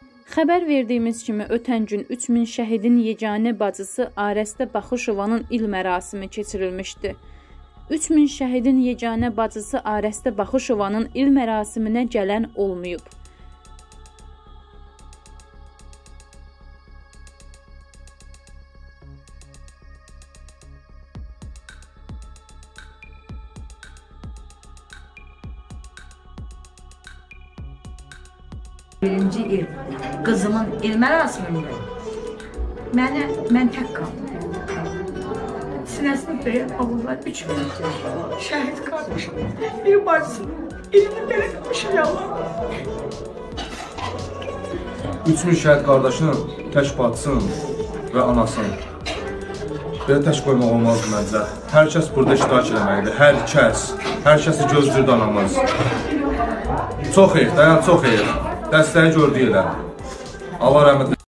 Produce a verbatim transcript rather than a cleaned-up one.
Xəbər verdiyimiz kimi ötən gün üç min şəhidin yeganə bacısı Arəstə Baxışovanın il mərasimi keçirilmişdi. üç min şəhidin yeganə bacısı Arəstə Baxışovanın il mərasiminə gələn olmayıb. Birinci il qızımın il mərasimində mənə, mən tək qaldım. Sinəsini belə alırlar, üç min şəhid qardaşım, bir bacısının ilini belə qalmışım yallah. üç min şəhid qardaşının tək bacısının və anasının belə tək qoymaq olmazdı məncə. Hər kəs burada iştirak eləməkdir, hər kəs, hər kəsi gözlürdü anamız. Çox xeyir, dayan, çox xeyir. Dəstəyi gördük elə. Allah rəhmət